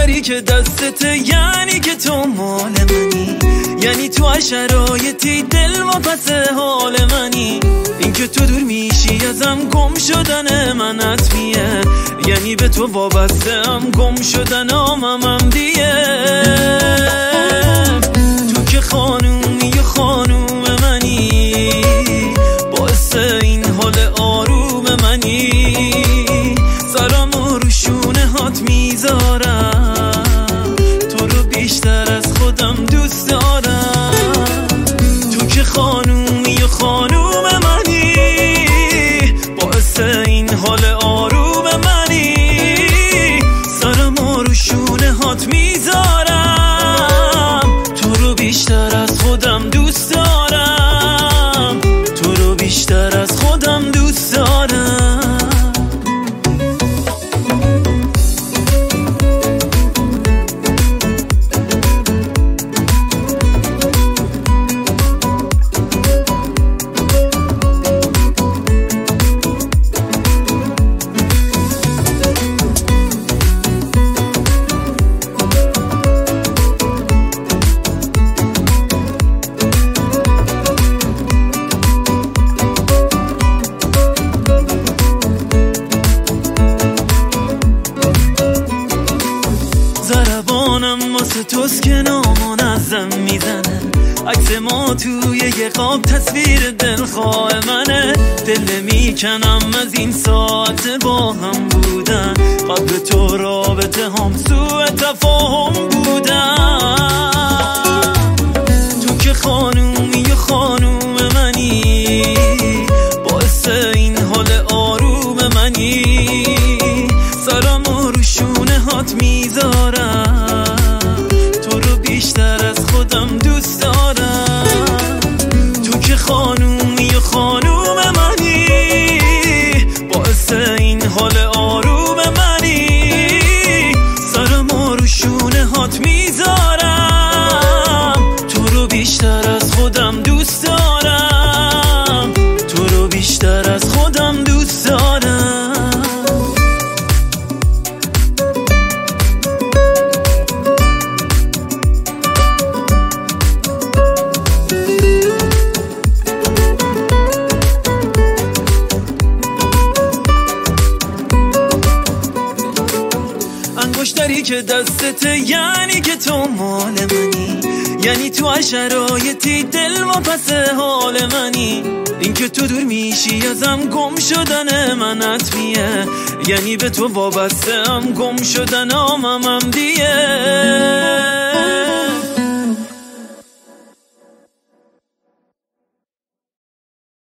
انگشتری که دستته یعنی که تو مال منی، یعنی تو از شرایطی دل و پس حال منی. این که تو دور میشی ازم گم شدن من حتمیه، یعنی به تو وابسته ام گم شدن آمم دیه. تو که خانومی و خانوم منی، باعث این حال آروم منی. سرامو رو شونه هات میذارم، تو رو بیشتر از خودم دوست دارم. تو که خانومی و خانوم منی، باعث این حال آروم منی. سرامو رو شونه هات میذارم، تو رو بیشتر از خودم دوست دارم. تو رو بیشتر از خودم دوست دارم. ضربانم واسه توست که نامنظم میزنه، عکس ما توی یه قاب تصویر دلخواه منه. دل میکنم از این ساعت با هم بودن، قبل تو رابطه هم سوء تفاهم بودن. تو که خانومی و خانوم منی، باعث این حال آروم منی. سرامو رو شونه هات میذارم، تو رو بیشتر از خودم دوست دارم. تو که خانومی و خانوم منی، باعث این حال آروم منی. سرامو رو شونه هات میذارم، تو رو بیشتر از خودم دوست دارم. تو رو بیشتر از خودم دوست دارم. انگشتری که دستته یعنی که تو مال منی، یعنی تو از شرایطی دل و پس حال منی. این که تو دور میشی ازم گم شدن من حتمیه، یعنی به تو وابسته ام گم شدن آمم دیه.